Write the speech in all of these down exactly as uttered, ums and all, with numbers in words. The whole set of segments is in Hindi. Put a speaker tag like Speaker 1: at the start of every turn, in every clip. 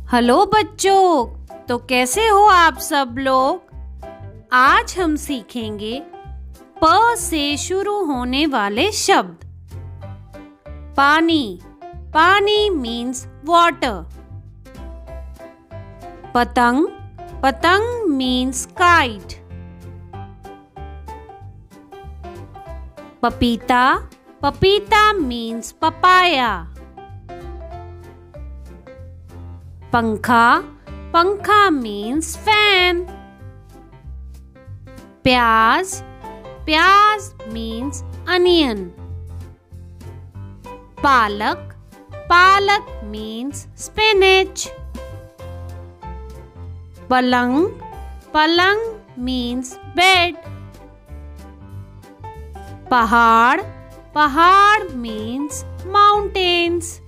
Speaker 1: हेलो बच्चों, तो कैसे हो आप सब लोग। आज हम सीखेंगे प से शुरू होने वाले शब्द। पानी, पानी मीन्स वाटर। पतंग, पतंग मीन्स काइट। पपीता, पपीता मीन्स पपाया। पंखा, पंखा मीन्स फैन। प्याज, प्याज मीन्स अनियन। पालक, पालक मीन्स स्पिनच। पलंग, पलंग मीन्स बेड। पहाड़, पहाड़ मीन्स माउंटेन्स।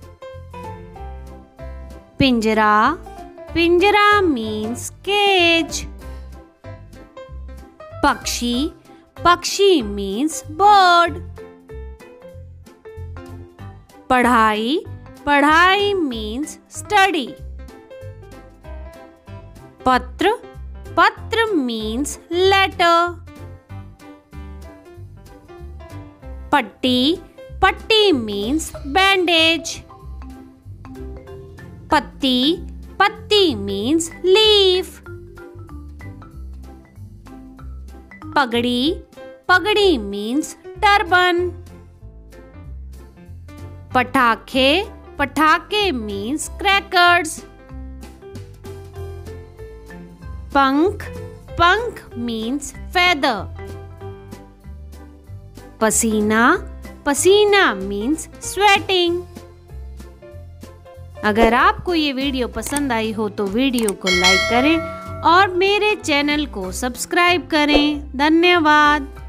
Speaker 1: पिंजरा, पिंजरा मीन्स केज। पक्षी, पक्षी मीन्स बर्ड। पढ़ाई, पढ़ाई मीन्स स्टडी। पत्र, पत्र मीन्स लेटर। पट्टी, पट्टी मीन्स बैंडेज। पत्ती, पत्ती मीन्स लीफ। पगड़ी, पगड़ी मीन्स टर्बन। पटाखे, पटाखे मीन्स क्रैकर्स। पंख, पंख मीन्स फेदर। पसीना, पसीना मीन्स स्वेटिंग। अगर आपको ये वीडियो पसंद आई हो तो वीडियो को लाइक करें और मेरे चैनल को सब्सक्राइब करें। धन्यवाद।